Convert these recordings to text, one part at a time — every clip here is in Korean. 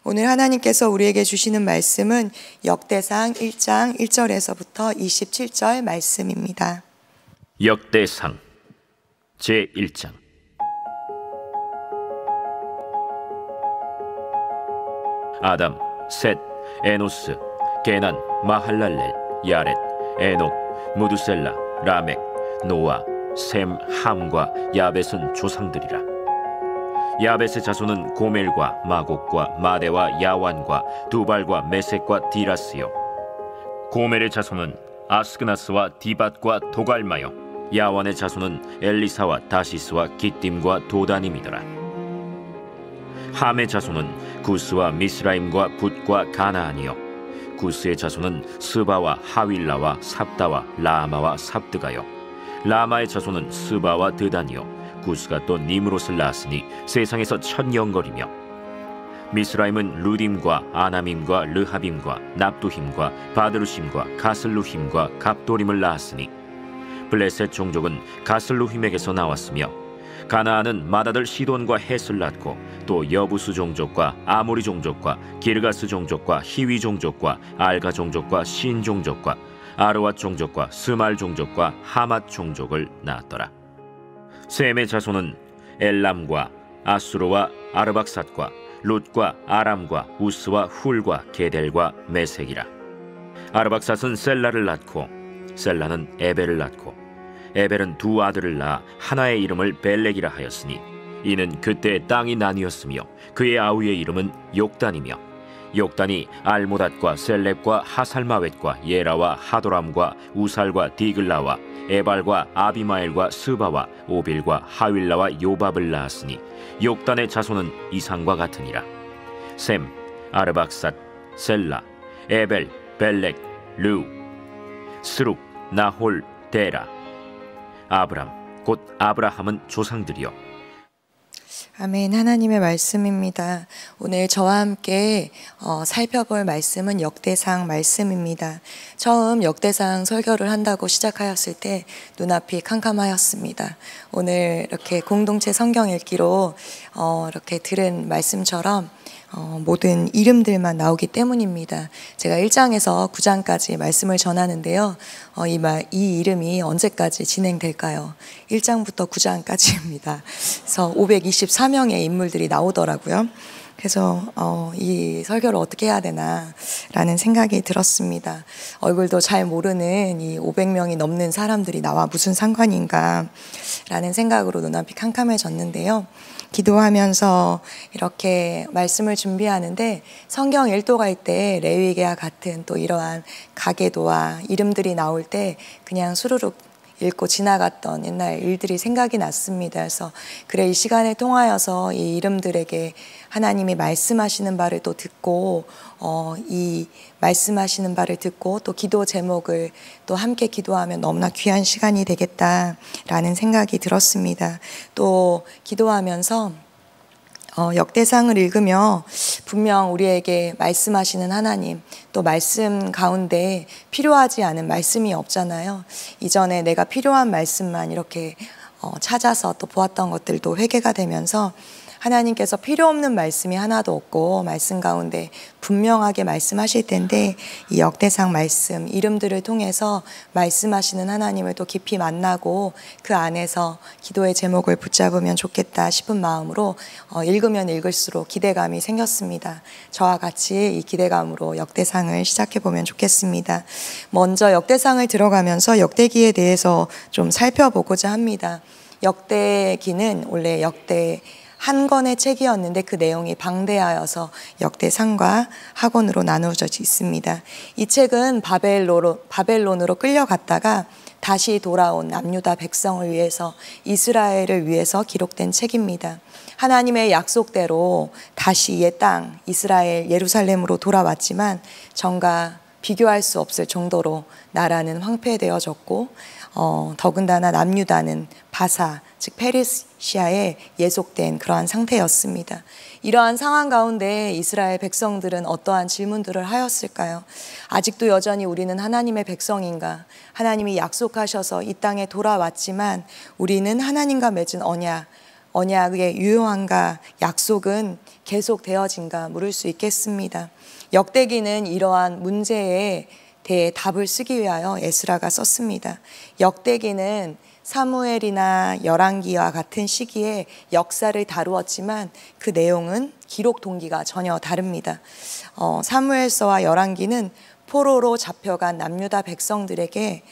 오늘 하나님께서 우리에게 주시는 말씀은 역대상 1장 1절에서부터 27절 말씀입니다. 역대상 제1장. 아담, 셋, 에노스, 게난, 마할랄렐, 야렛, 에녹, 무두셀라, 라멕, 노아, 셈, 함과 야벳은 조상들이라. 야벳의 자손은 고멜과 마곡과 마대와 야완과 두발과 메섹과 디라스요. 고멜의 자손은 아스그나스와 디밧과 도갈마요. 야완의 자손은 엘리사와 다시스와 기띔과 도다님이더라. 함의 자손은 구스와 미스라임과 붓과 가나안이요. 구스의 자손은 스바와 하윌라와 삽다와 라마와 삽드가요. 라마의 자손은 스바와 드단이요. 구스가 또 니므롯을 낳았으니 세상에서 천영거리며. 미스라임은 루딤과 아나밈과 르하빔과 납두힘과 바드루심과 가슬루힘과 갑도림을 낳았으니 블레셋 종족은 가슬루힘에게서 나왔으며, 가나안은 맏아들 시돈과 헷을 낳고 또 여부스 종족과 아모리 종족과 기르가스 종족과 히위 종족과 알가 종족과 신 종족과 아르왓 종족과 스말 종족과 하맛 종족을 낳았더라. 셈의 자손은 엘람과 아수르와 아르박삿과 룻과 아람과 우스와 훌과 게델과 메색이라. 아르박삿은 셀라를 낳고 셀라는 에벨을 낳고 에벨은 두 아들을 낳아 하나의 이름을 벨렉이라 하였으니 이는 그때 땅이 나뉘었으며 그의 아우의 이름은 욕단이며, 욕단이 알모닷과 셀렙과 하살마웻과 예라와 하도람과 우살과 디글라와 에발과 아비마엘과 스바와 오빌과 하윌라와 요밥을 낳았으니 욕단의 자손은 이상과 같으니라. 셈, 아르박삿, 셀라, 에벨, 벨렉, 르우, 스룩, 나홀, 데라. 아브람 곧 아브라함은 조상들이요. 아멘. 하나님의 말씀입니다. 오늘 저와 함께 살펴볼 말씀은 역대상 말씀입니다. 처음 역대상 설교를 한다고 시작하였을 때 눈앞이 캄캄하였습니다. 오늘 이렇게 공동체 성경 읽기로 이렇게 들은 말씀처럼 모든 이름들만 나오기 때문입니다. 제가 1장에서 9장까지 말씀을 전하는데요. 이 이름이 언제까지 진행될까요? 1장부터 9장까지입니다. 그래서 524명의 인물들이 나오더라고요. 그래서 이 설교를 어떻게 해야 되나 라는 생각이 들었습니다. 얼굴도 잘 모르는 이 500명이 넘는 사람들이 나와 무슨 상관인가 라는 생각으로 눈앞이 캄캄해졌는데요. 기도하면서 이렇게 말씀을 준비하는데 성경 일독할 때 레위기와 같은 또 이러한 가계도와 이름들이 나올 때 그냥 수루룩 읽고 지나갔던 옛날 일들이 생각이 났습니다. 그래서 그래, 이 시간을 통하여서 이 이름들에게 하나님이 말씀하시는 바를 또 듣고 이 말씀하시는 바를 듣고 또 기도 제목을 또 함께 기도하면 너무나 귀한 시간이 되겠다라는 생각이 들었습니다. 또 기도하면서 역대상을 읽으며 분명 우리에게 말씀하시는 하나님, 또 말씀 가운데 필요하지 않은 말씀이 없잖아요. 이전에 내가 필요한 말씀만 이렇게 찾아서 또 보았던 것들도 회개가 되면서 하나님께서 필요 없는 말씀이 하나도 없고 말씀 가운데 분명하게 말씀하실 텐데, 이 역대상 말씀 이름들을 통해서 말씀하시는 하나님을 또 깊이 만나고 그 안에서 기도의 제목을 붙잡으면 좋겠다 싶은 마음으로 읽으면 읽을수록 기대감이 생겼습니다. 저와 같이 이 기대감으로 역대상을 시작해보면 좋겠습니다. 먼저 역대상을 들어가면서 역대기에 대해서 좀 살펴보고자 합니다. 역대기는 원래 역대 한 권의 책이었는데 그 내용이 방대하여서 역대상과 하권으로 나누어져 있습니다. 이 책은 바벨론으로 끌려갔다가 다시 돌아온 남유다 백성을 위해서, 이스라엘을 위해서 기록된 책입니다. 하나님의 약속대로 다시 옛 땅 이스라엘 예루살렘으로 돌아왔지만 전과 비교할 수 없을 정도로 나라는 황폐되어졌고 더군다나 남유다는 바사, 즉 페르시아에 예속된 그러한 상태였습니다. 이러한 상황 가운데 이스라엘 백성들은 어떠한 질문들을 하였을까요? 아직도 여전히 우리는 하나님의 백성인가? 하나님이 약속하셔서 이 땅에 돌아왔지만 우리는 하나님과 맺은 언약, 언약의 유효한가, 약속은 계속되어진가 물을 수 있겠습니다. 역대기는 이러한 문제에 대해 답을 쓰기 위하여 에스라가 썼습니다. 역대기는 사무엘이나 열왕기와 같은 시기에 역사를 다루었지만 그 내용은 기록 동기가 전혀 다릅니다. 사무엘서와 열왕기는 포로로 잡혀간 남유다 백성들에게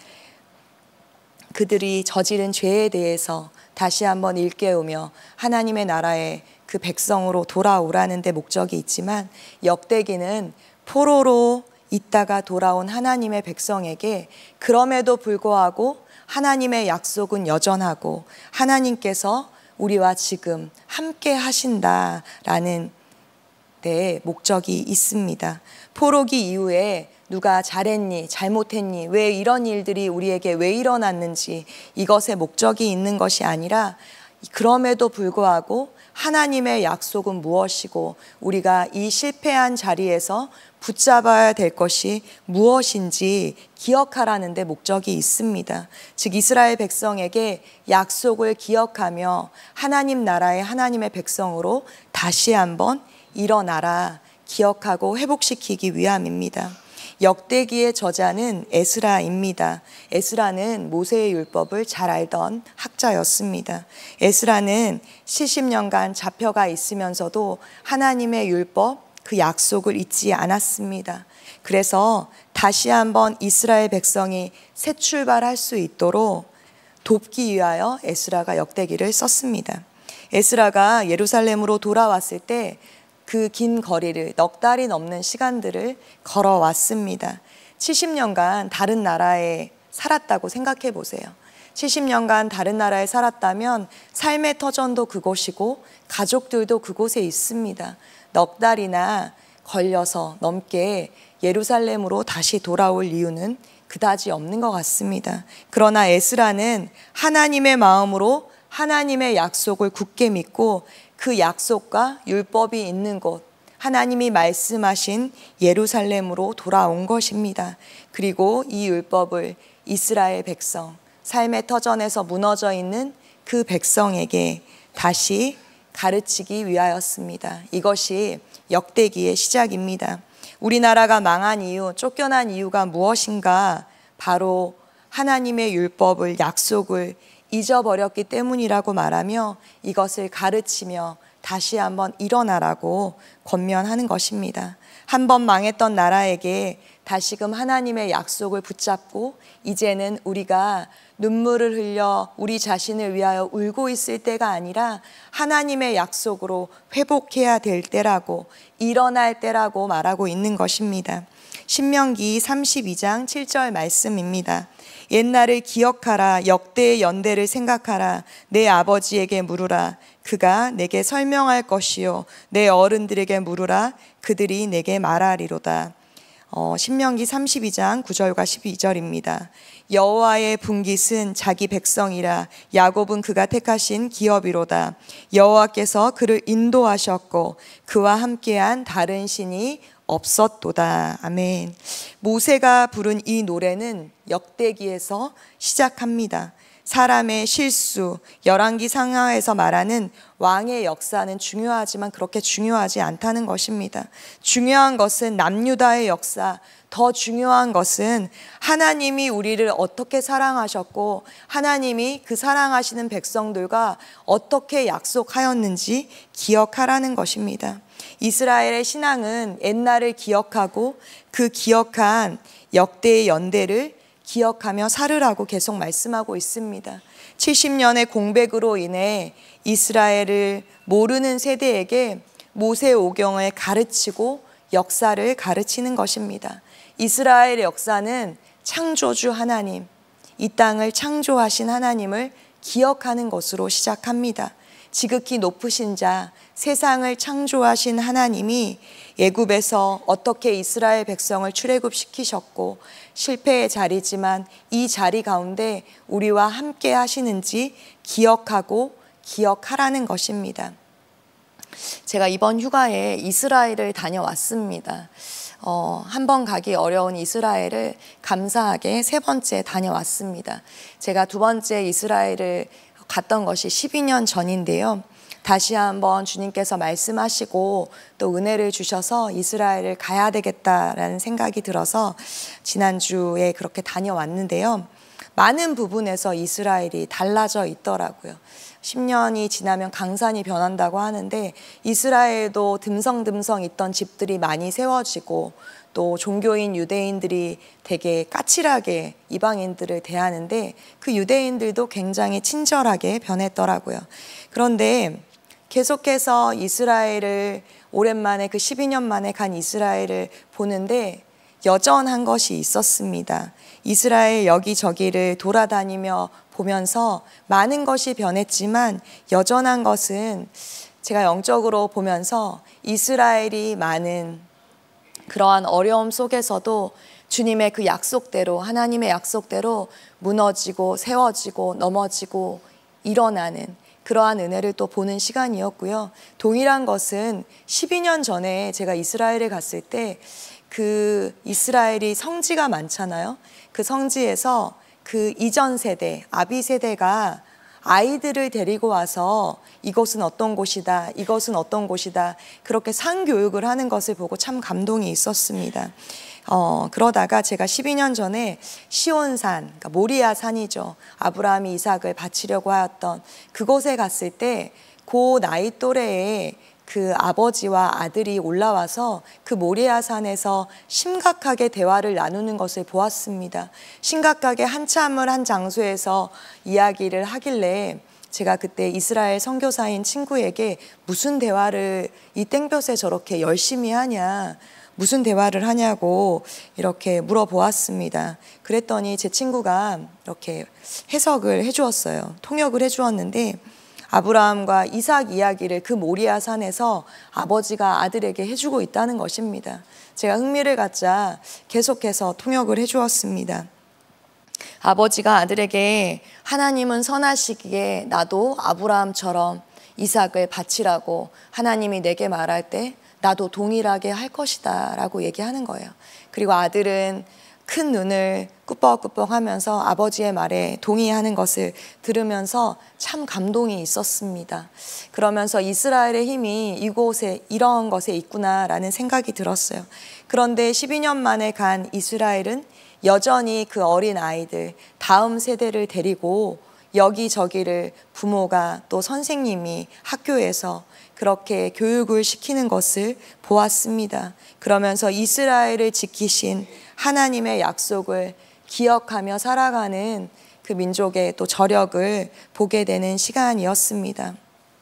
그들이 저지른 죄에 대해서 다시 한번 일깨우며 하나님의 나라에 그 백성으로 돌아오라는 데 목적이 있지만, 역대기는 포로로 있다가 돌아온 하나님의 백성에게 그럼에도 불구하고 하나님의 약속은 여전하고 하나님께서 우리와 지금 함께 하신다라는 데 목적이 있습니다. 포로기 이후에 누가 잘했니, 잘못했니, 왜 이런 일들이 우리에게 왜 일어났는지 이것에 목적이 있는 것이 아니라, 그럼에도 불구하고 하나님의 약속은 무엇이고 우리가 이 실패한 자리에서 붙잡아야 될 것이 무엇인지 기억하라는 데 목적이 있습니다. 즉 이스라엘 백성에게 약속을 기억하며 하나님 나라의 하나님의 백성으로 다시 한번 일어나라, 기억하고 회복시키기 위함입니다. 역대기의 저자는 에스라입니다. 에스라는 모세의 율법을 잘 알던 학자였습니다. 에스라는 70년간 잡혀가 있으면서도 하나님의 율법, 그 약속을 잊지 않았습니다. 그래서 다시 한번 이스라엘 백성이 새 출발할 수 있도록 돕기 위하여 에스라가 역대기를 썼습니다. 에스라가 예루살렘으로 돌아왔을 때 그 긴 거리를, 넉 달이 넘는 시간들을 걸어왔습니다. 70년간 다른 나라에 살았다고 생각해 보세요. 70년간 다른 나라에 살았다면 삶의 터전도 그곳이고 가족들도 그곳에 있습니다. 넉 달이나 걸려서 넘게 예루살렘으로 다시 돌아올 이유는 그다지 없는 것 같습니다. 그러나 에스라는 하나님의 마음으로 하나님의 약속을 굳게 믿고 그 약속과 율법이 있는 곳, 하나님이 말씀하신 예루살렘으로 돌아온 것입니다. 그리고 이 율법을 이스라엘 백성, 삶의 터전에서 무너져 있는 그 백성에게 다시 가르치기 위하였습니다. 이것이 역대기의 시작입니다. 우리나라가 망한 이유, 쫓겨난 이유가 무엇인가? 바로 하나님의 율법을, 약속을 잊어버렸기 때문이라고 말하며 이것을 가르치며 다시 한번 일어나라고 권면하는 것입니다. 한번 망했던 나라에게 다시금 하나님의 약속을 붙잡고 이제는 우리가 눈물을 흘려 우리 자신을 위하여 울고 있을 때가 아니라 하나님의 약속으로 회복해야 될 때라고, 일어날 때라고 말하고 있는 것입니다. 신명기 32장 7절 말씀입니다. 옛날을 기억하라. 역대의 연대를 생각하라. 내 아버지에게 물으라. 그가 내게 설명할 것이요 내 어른들에게 물으라. 그들이 내게 말하리로다. 신명기 32장 9절과 12절입니다. 여호와의 분깃은 자기 백성이라. 야곱은 그가 택하신 기업이로다. 여호와께서 그를 인도하셨고 그와 함께한 다른 신이 없었도다. 아멘. 모세가 부른 이 노래는 역대기에서 시작합니다. 사람의 실수, 열왕기 상하에서 말하는 왕의 역사는 중요하지만 그렇게 중요하지 않다는 것입니다. 중요한 것은 남유다의 역사, 더 중요한 것은 하나님이 우리를 어떻게 사랑하셨고 하나님이 그 사랑하시는 백성들과 어떻게 약속하였는지 기억하라는 것입니다. 이스라엘의 신앙은 옛날을 기억하고 그 기억한 역대의 연대를 기억하며 살으라고 계속 말씀하고 있습니다. 70년의 공백으로 인해 이스라엘을 모르는 세대에게 모세오경을 가르치고 역사를 가르치는 것입니다. 이스라엘의 역사는 창조주 하나님, 이 땅을 창조하신 하나님을 기억하는 것으로 시작합니다. 지극히 높으신 자, 세상을 창조하신 하나님이 애굽에서 어떻게 이스라엘 백성을 출애굽시키셨고 실패의 자리지만 이 자리 가운데 우리와 함께 하시는지 기억하고 기억하라는 것입니다. 제가 이번 휴가에 이스라엘을 다녀왔습니다. 한 번 가기 어려운 이스라엘을 감사하게 3번째 다녀왔습니다. 제가 2번째 이스라엘을 갔던 것이 12년 전인데요. 다시 한번 주님께서 말씀하시고 또 은혜를 주셔서 이스라엘을 가야 되겠다라는 생각이 들어서 지난주에 그렇게 다녀왔는데요. 많은 부분에서 이스라엘이 달라져 있더라고요. 10년이 지나면 강산이 변한다고 하는데 이스라엘도 듬성듬성 있던 집들이 많이 세워지고 또 종교인 유대인들이 되게 까칠하게 이방인들을 대하는데 그 유대인들도 굉장히 친절하게 변했더라고요. 그런데 계속해서 이스라엘을 오랜만에 그 12년 만에 간 이스라엘을 보는데 여전한 것이 있었습니다. 이스라엘 여기저기를 돌아다니며 보면서 많은 것이 변했지만 여전한 것은 제가 영적으로 보면서 이스라엘이 많은 그러한 어려움 속에서도 주님의 그 약속대로 하나님의 약속대로 무너지고 세워지고 넘어지고 일어나는 그러한 은혜를 또 보는 시간이었고요. 동일한 것은 12년 전에 제가 이스라엘에 갔을 때 그 이스라엘이 성지가 많잖아요. 그 성지에서 그 이전 세대, 아비 세대가 아이들을 데리고 와서 이곳은 어떤 곳이다, 이것은 어떤 곳이다 그렇게 상교육을 하는 것을 보고 참 감동이 있었습니다. 그러다가 제가 12년 전에 시온산, 그러니까 모리아 산이죠. 아브라함이 이삭을 바치려고 하였던 그곳에 갔을 때 그 나이 또래에 그 아버지와 아들이 올라와서 그 모리아 산에서 심각하게 대화를 나누는 것을 보았습니다. 심각하게 한참을 한 장소에서 이야기를 하길래 제가 그때 이스라엘 선교사인 친구에게 무슨 대화를 이 땡볕에 저렇게 열심히 하냐, 무슨 대화를 하냐고 이렇게 물어보았습니다. 그랬더니 제 친구가 이렇게 해석을 해주었어요. 통역을 해주었는데 아브라함과 이삭 이야기를 그 모리아 산에서 아버지가 아들에게 해주고 있다는 것입니다. 제가 흥미를 갖자 계속해서 통역을 해주었습니다. 아버지가 아들에게 하나님은 선하시기에 나도 아브라함처럼 이삭을 바치라고 하나님이 내게 말할 때 나도 동일하게 할 것이다 라고 얘기하는 거예요. 그리고 아들은 큰 눈을 꾸벅꾸벅 하면서 아버지의 말에 동의하는 것을 들으면서 참 감동이 있었습니다. 그러면서 이스라엘의 힘이 이곳에 이런 것에 있구나라는 생각이 들었어요. 그런데 12년 만에 간 이스라엘은 여전히 그 어린 아이들, 다음 세대를 데리고 여기저기를 부모가 또 선생님이 학교에서 그렇게 교육을 시키는 것을 보았습니다. 그러면서 이스라엘을 지키신 하나님의 약속을 기억하며 살아가는 그 민족의 또 저력을 보게 되는 시간이었습니다.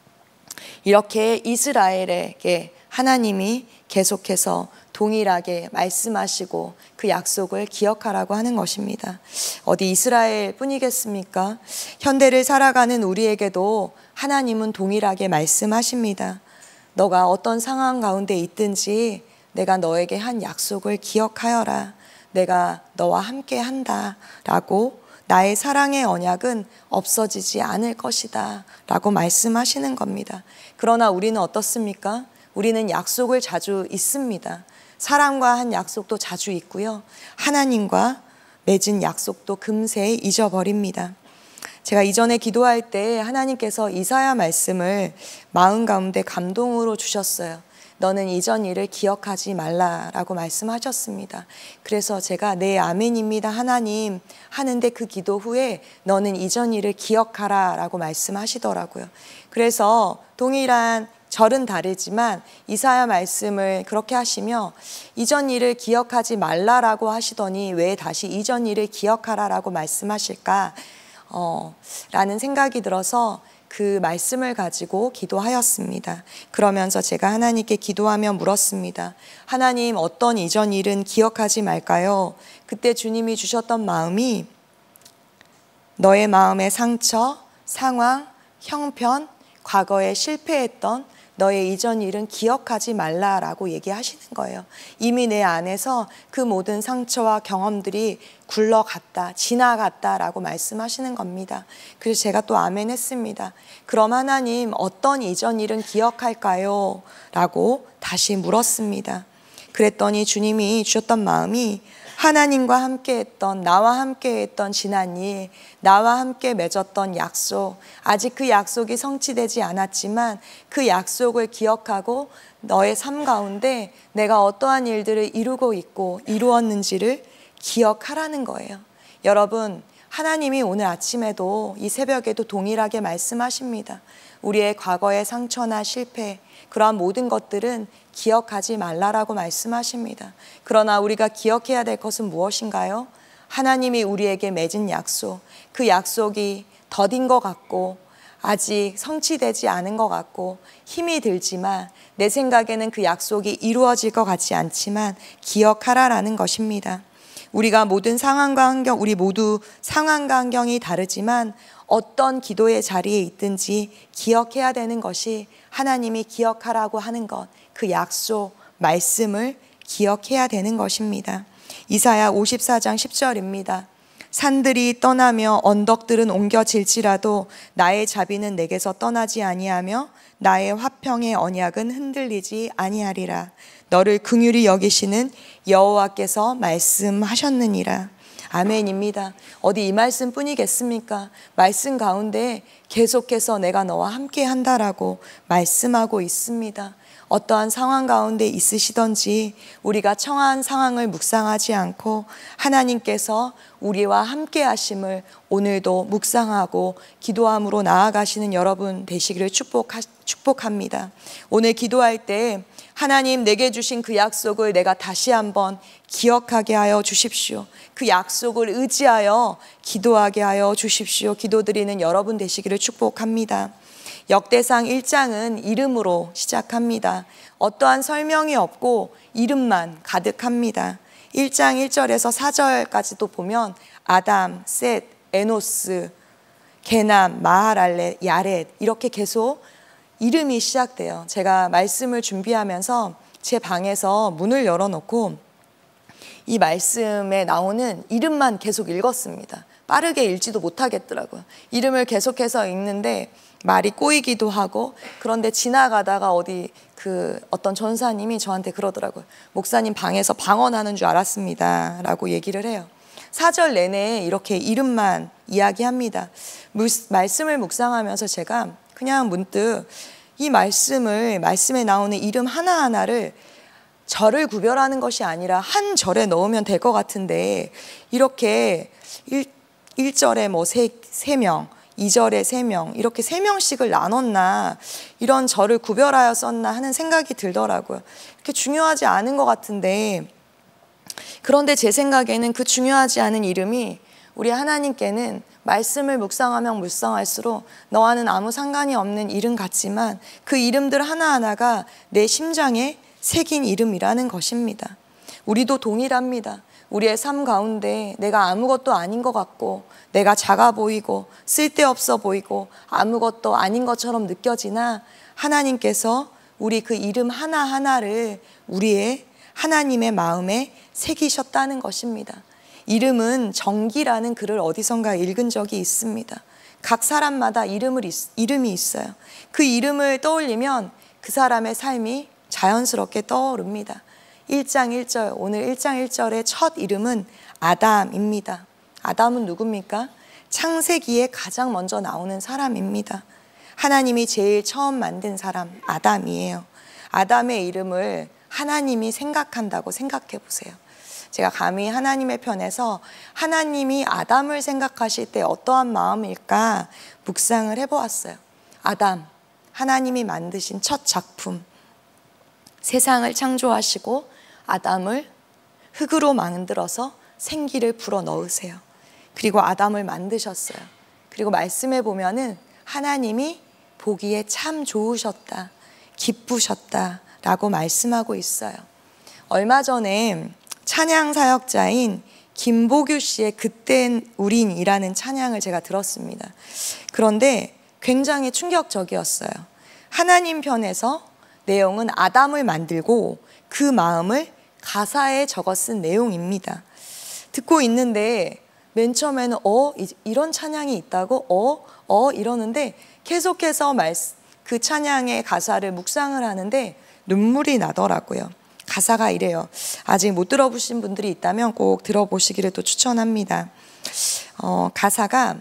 이렇게 이스라엘에게 하나님이 계속해서 동일하게 말씀하시고 그 약속을 기억하라고 하는 것입니다. 어디 이스라엘 뿐이겠습니까? 현대를 살아가는 우리에게도 하나님은 동일하게 말씀하십니다. 너가 어떤 상황 가운데 있든지 내가 너에게 한 약속을 기억하여라. 내가 너와 함께 한다 라고 나의 사랑의 언약은 없어지지 않을 것이다 라고 말씀하시는 겁니다. 그러나 우리는 어떻습니까? 우리는 약속을 자주 잊습니다. 사람과 한 약속도 자주 잊고요. 하나님과 맺은 약속도 금세 잊어버립니다. 제가 이전에 기도할 때 하나님께서 이사야 말씀을 마음 가운데 감동으로 주셨어요. 너는 이전 일을 기억하지 말라라고 말씀하셨습니다. 그래서 제가 네 아멘입니다 하나님 하는데 그 기도 후에 너는 이전 일을 기억하라 라고 말씀하시더라고요. 그래서 동일한 절은 다르지만 이사야 말씀을 그렇게 하시며 이전 일을 기억하지 말라라고 하시더니 왜 다시 이전 일을 기억하라라고 말씀하실까 라는 생각이 들어서 그 말씀을 가지고 기도하였습니다. 그러면서 제가 하나님께 기도하며 물었습니다. 하나님 어떤 이전 일은 기억하지 말까요? 그때 주님이 주셨던 마음이 너의 마음의 상처, 상황, 형편, 과거에 실패했던 너의 이전 일은 기억하지 말라라고 얘기하시는 거예요. 이미 내 안에서 그 모든 상처와 경험들이 굴러갔다, 지나갔다라고 말씀하시는 겁니다. 그래서 제가 또 아멘 했습니다. 그럼 하나님 어떤 이전 일은 기억할까요? 라고 다시 물었습니다. 그랬더니 주님이 주셨던 마음이 하나님과 함께했던, 나와 함께했던 지난 일, 나와 함께 맺었던 약속, 아직 그 약속이 성취되지 않았지만 그 약속을 기억하고 너의 삶 가운데 내가 어떠한 일들을 이루고 있고 이루었는지를 기억하라는 거예요. 여러분, 하나님이 오늘 아침에도 이 새벽에도 동일하게 말씀하십니다. 우리의 과거의 상처나 실패, 그러한 모든 것들은 기억하지 말라라고 말씀하십니다. 그러나 우리가 기억해야 될 것은 무엇인가요? 하나님이 우리에게 맺은 약속, 그 약속이 더딘 것 같고 아직 성취되지 않은 것 같고 힘이 들지만 내 생각에는 그 약속이 이루어질 것 같지 않지만 기억하라라는 것입니다. 우리가 모든 상황과 환경, 우리 모두 상황과 환경이 다르지만 어떤 기도의 자리에 있든지 기억해야 되는 것이 하나님이 기억하라고 하는 것, 그 약속, 말씀을 기억해야 되는 것입니다. 이사야 54장 10절입니다. 산들이 떠나며 언덕들은 옮겨질지라도 나의 자비는 내게서 떠나지 아니하며 나의 화평의 언약은 흔들리지 아니하리라. 너를 긍휼히 여기시는 여호와께서 말씀하셨느니라. 아멘입니다. 어디 이 말씀뿐이겠습니까? 말씀 가운데 계속해서 내가 너와 함께 한다라고 말씀하고 있습니다. 어떠한 상황 가운데 있으시던지 우리가 처한 상황을 묵상하지 않고 하나님께서 우리와 함께 하심을 오늘도 묵상하고 기도함으로 나아가시는 여러분 되시기를 축복합니다. 오늘 기도할 때 하나님 내게 주신 그 약속을 내가 다시 한번 기억하게 하여 주십시오. 그 약속을 의지하여 기도하게 하여 주십시오. 기도드리는 여러분 되시기를 축복합니다. 역대상 1장은 이름으로 시작합니다. 어떠한 설명이 없고 이름만 가득합니다. 1장 1절에서 4절까지도 보면 아담, 셋, 에노스, 게남, 마하랄렛, 야렛 이렇게 계속 이름이 시작돼요. 제가 말씀을 준비하면서 제 방에서 문을 열어놓고 이 말씀에 나오는 이름만 계속 읽었습니다. 빠르게 읽지도 못하겠더라고요. 이름을 계속해서 읽는데 말이 꼬이기도 하고, 그런데 지나가다가 어떤 전사님이 저한테 그러더라고요. 목사님 방에서 방언하는 줄 알았습니다 라고 얘기를 해요. 4절 내내 이렇게 이름만 이야기합니다. 말씀을 묵상하면서 제가 그냥 문득 이 말씀에 나오는 이름 하나하나를 절을 구별하는 것이 아니라 한 절에 넣으면 될 것 같은데 이렇게 1절에 뭐 3명, 2절에 3명 이렇게 3명씩을 나눴나, 이런 절을 구별하여 썼나 하는 생각이 들더라고요. 그렇게 중요하지 않은 것 같은데, 그런데 제 생각에는 그 중요하지 않은 이름이 우리 하나님께는 말씀을 묵상하면 묵상할수록 너와는 아무 상관이 없는 이름 같지만 그 이름들 하나하나가 내 심장에 새긴 이름이라는 것입니다. 우리도 동일합니다. 우리의 삶 가운데 내가 아무것도 아닌 것 같고 내가 작아 보이고 쓸데없어 보이고 아무것도 아닌 것처럼 느껴지나 하나님께서 우리 그 이름 하나하나를 우리의 하나님의 마음에 새기셨다는 것입니다. 이름은 정기라는 글을 어디선가 읽은 적이 있습니다. 각 사람마다 이름이 있어요. 그 이름을 떠올리면 그 사람의 삶이 자연스럽게 떠오릅니다. 1장 1절, 오늘 1장 1절의 첫 이름은 아담입니다. 아담은 누굽니까? 창세기에 가장 먼저 나오는 사람입니다. 하나님이 제일 처음 만든 사람 아담이에요. 아담의 이름을 하나님이 생각한다고 생각해 보세요. 제가 감히 하나님의 편에서 하나님이 아담을 생각하실 때 어떠한 마음일까 묵상을 해보았어요. 아담, 하나님이 만드신 첫 작품, 세상을 창조하시고 아담을 흙으로 만들어서 생기를 불어 넣으세요. 그리고 아담을 만드셨어요. 그리고 말씀에 보면은 하나님이 보기에 참 좋으셨다, 기쁘셨다 라고 말씀하고 있어요. 얼마 전에 찬양 사역자인 김보규 씨의 그땐 우린이라는 찬양을 제가 들었습니다. 그런데 굉장히 충격적이었어요. 하나님 편에서 내용은 아담을 만들고 그 마음을 가사에 적어 쓴 내용입니다. 듣고 있는데 맨 처음에는 이런 찬양이 있다고? 이러는데 계속해서 그 찬양의 가사를 묵상을 하는데 눈물이 나더라고요. 가사가 이래요. 아직 못 들어보신 분들이 있다면 꼭 들어보시기를 또 추천합니다. 가사가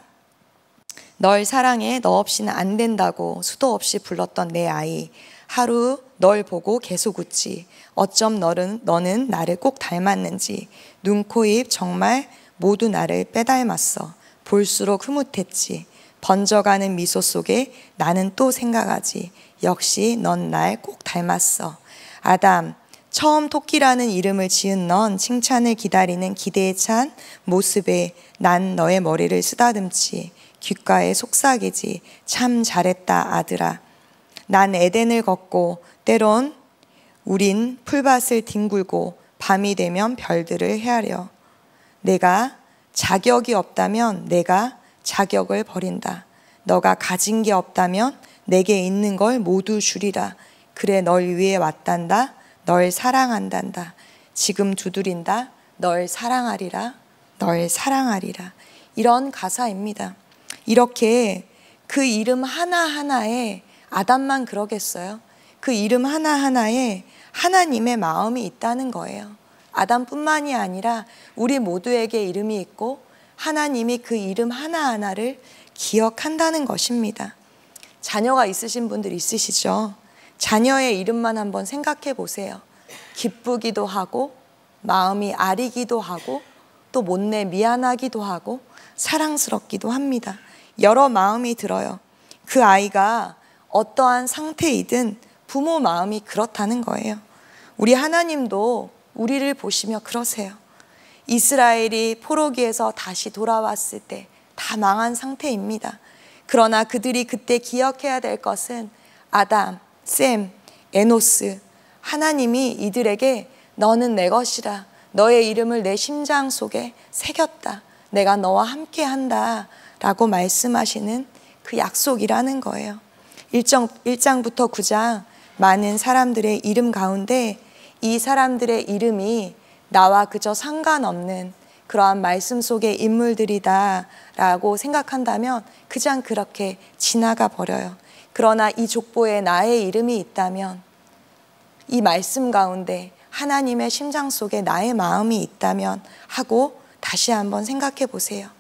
널 사랑해 너 없이는 안 된다고 수도 없이 불렀던 내 아이, 하루 널 보고 계속 웃지. 어쩜 너는 나를 꼭 닮았는지. 눈, 코, 입 정말 모두 나를 빼닮았어. 볼수록 흐뭇했지. 번져가는 미소 속에 나는 또 생각하지. 역시 넌 날 꼭 닮았어. 아담, 처음 토끼라는 이름을 지은 넌 칭찬을 기다리는 기대에 찬 모습에 난 너의 머리를 쓰다듬지. 귓가에 속삭이지. 참 잘했다 아들아. 난 에덴을 걷고 때론 우린 풀밭을 뒹굴고 밤이 되면 별들을 헤아려. 내가 자격이 없다면 내가 자격을 버린다. 너가 가진 게 없다면 내게 있는 걸 모두 주리라. 그래 널 위해 왔단다. 널 사랑한단다. 지금 두드린다. 널 사랑하리라. 널 사랑하리라. 이런 가사입니다. 이렇게 그 이름 하나하나에 아담만 그러겠어요? 그 이름 하나하나에 하나님의 마음이 있다는 거예요. 아담뿐만이 아니라 우리 모두에게 이름이 있고 하나님이 그 이름 하나하나를 기억한다는 것입니다. 자녀가 있으신 분들 있으시죠? 자녀의 이름만 한번 생각해 보세요. 기쁘기도 하고 마음이 아리기도 하고 또 못내 미안하기도 하고 사랑스럽기도 합니다. 여러 마음이 들어요. 그 아이가 어떠한 상태이든 부모 마음이 그렇다는 거예요. 우리 하나님도 우리를 보시며 그러세요. 이스라엘이 포로기에서 다시 돌아왔을 때 다 망한 상태입니다. 그러나 그들이 그때 기억해야 될 것은 아담, 셈, 에노스, 하나님이 이들에게 너는 내 것이라, 너의 이름을 내 심장 속에 새겼다, 내가 너와 함께 한다 라고 말씀하시는 그 약속이라는 거예요. 1장부터 9장 많은 사람들의 이름 가운데 이 사람들의 이름이 나와 그저 상관없는 그러한 말씀 속의 인물들이다 라고 생각한다면 그냥 그렇게 지나가 버려요. 그러나 이 족보에 나의 이름이 있다면, 이 말씀 가운데 하나님의 심장 속에 나의 마음이 있다면 하고 다시 한번 생각해 보세요.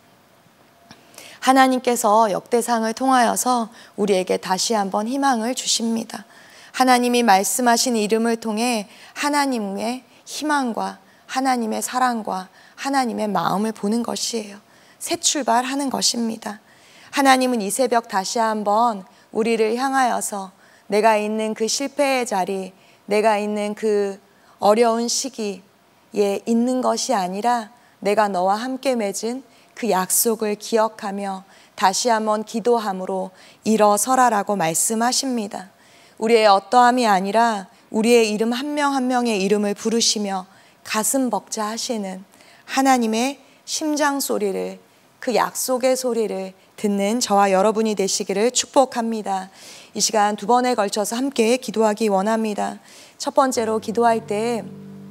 하나님께서 역대상을 통하여서 우리에게 다시 한번 희망을 주십니다. 하나님이 말씀하신 이름을 통해 하나님의 희망과 하나님의 사랑과 하나님의 마음을 보는 것이에요. 새 출발하는 것입니다. 하나님은 이 새벽 다시 한번 우리를 향하여서 내가 있는 그 실패의 자리, 내가 있는 그 어려운 시기에 있는 것이 아니라 내가 너와 함께 맺은 그 약속을 기억하며 다시 한번 기도함으로 일어서라라고 말씀하십니다. 우리의 어떠함이 아니라 우리의 이름 한 명 한 명의 이름을 부르시며 가슴 벅차 하시는 하나님의 심장 소리를, 그 약속의 소리를 듣는 저와 여러분이 되시기를 축복합니다. 이 시간 두 번에 걸쳐서 함께 기도하기 원합니다. 첫 번째로 기도할 때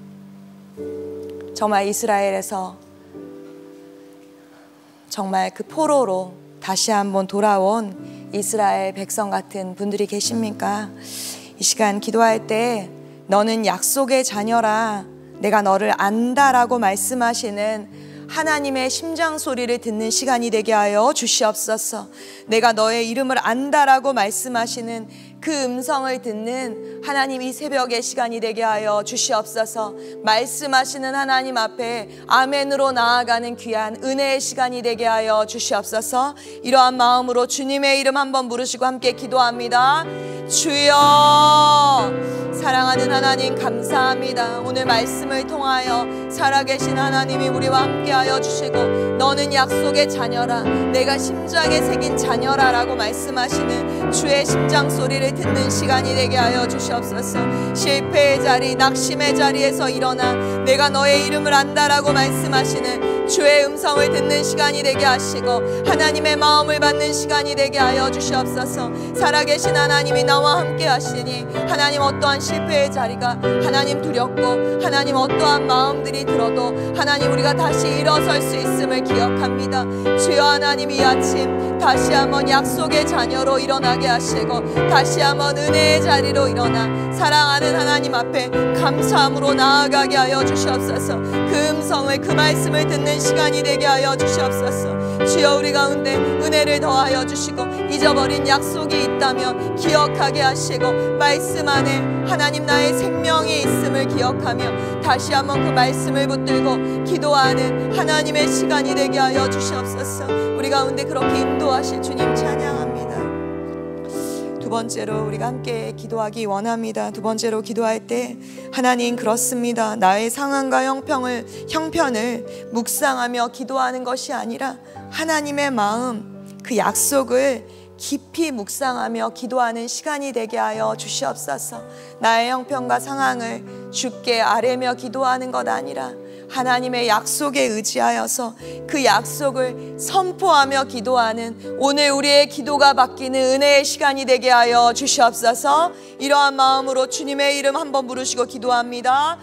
정말 이스라엘에서 정말 그 포로로 다시 한번 돌아온 이스라엘 백성 같은 분들이 계십니까? 이 시간 기도할 때 너는 약속의 자녀라, 내가 너를 안다라고 말씀하시는 하나님의 심장 소리를 듣는 시간이 되게 하여 주시옵소서. 내가 너의 이름을 안다라고 말씀하시는 그 음성을 듣는 하나님 이 새벽의 시간이 되게 하여 주시옵소서. 말씀하시는 하나님 앞에 아멘으로 나아가는 귀한 은혜의 시간이 되게 하여 주시옵소서. 이러한 마음으로 주님의 이름 한번 부르시고 함께 기도합니다. 주여, 사랑하는 하나님 감사합니다. 오늘 말씀을 통하여 살아계신 하나님이 우리와 함께하여 주시고 너는 약속의 자녀라, 내가 심장에 새긴 자녀라 라고 말씀하시는 주의 심장 소리를 듣는 시간이 되게 하여 주시옵소서. 실패의 자리, 낙심의 자리에서 일어나 내가 너의 이름을 안다라고 말씀하시는 주의 음성을 듣는 시간이 되게 하시고 하나님의 마음을 받는 시간이 되게 하여 주시옵소서. 살아계신 하나님이 나와 함께 하시니 하나님 어떠한 실패의 자리가 하나님 두렵고 하나님 어떠한 마음들이 들어도 하나님 우리가 다시 일어설 수 있음을 기억합니다. 주여 하나님 이 아침 다시 한번 약속의 자녀로 일어나게 하시고 다시 한번 은혜의 자리로 일어나 사랑하는 하나님 앞에 감사함으로 나아가게 하여 주시옵소서. 그 음성을 그 말씀을 듣는 시간이 되게 하여 주시옵소서. 주여 우리 가운데 은혜를 더하여 주시고 잊어버린 약속이 있다면 기억하게 하시고 말씀 안에 하나님 나의 생명이 있음을 기억하며 다시 한번 그 말씀을 붙들고 기도하는 하나님의 시간이 되게 하여 주시옵소서. 우리 가운데 그렇게 인도하실 주님 찬양합니다. 두 번째로 우리가 함께 기도하기 원합니다. 두 번째로 기도할 때 하나님 그렇습니다. 나의 상황과 형편을 묵상하며 기도하는 것이 아니라 하나님의 마음 그 약속을 깊이 묵상하며 기도하는 시간이 되게 하여 주시옵소서. 나의 형편과 상황을 주께 아뢰며 기도하는 것 아니라 하나님의 약속에 의지하여서 그 약속을 선포하며 기도하는 오늘 우리의 기도가 바뀌는 은혜의 시간이 되게 하여 주시옵소서. 이러한 마음으로 주님의 이름 한번 부르시고 기도합니다.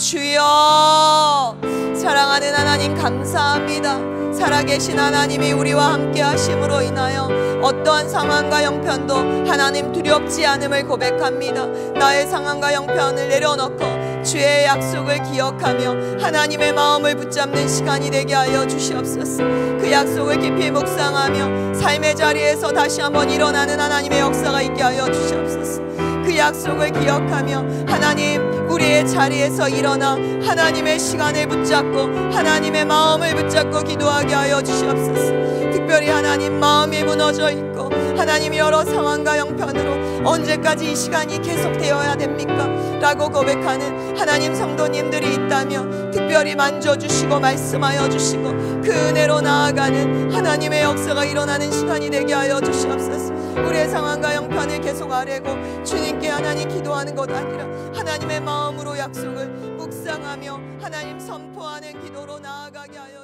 주여, 사랑하는 하나님 감사합니다. 살아계신 하나님이 우리와 함께 하심으로 인하여 어떠한 상황과 형편도 하나님 두렵지 않음을 고백합니다. 나의 상황과 형편을 내려놓고 주의 약속을 기억하며 하나님의 마음을 붙잡는 시간이 되게 하여 주시옵소서. 그 약속을 깊이 묵상하며 삶의 자리에서 다시 한번 일어나는 하나님의 역사가 있게 하여 주시옵소서. 그 약속을 기억하며 하나님 우리의 자리에서 일어나 하나님의 시간을 붙잡고 하나님의 마음을 붙잡고 기도하게 하여 주시옵소서. 특별히 하나님 마음이 무너져 있고 하나님 여러 상황과 형편으로 언제까지 이 시간이 계속되어야 됩니까? 라고 고백하는 하나님 성도님들이 있다면 특별히 만져주시고 말씀하여 주시고 그 은혜로 나아가는 하나님의 역사가 일어나는 시간이 되게 하여 주시옵소서. 우리의 상황과 형편을 계속 아뢰고 주님께 하나님 기도하는 것 아니라 하나님의 마음으로 약속을 묵상하며 하나님 선포하는 기도로 나아가게 하여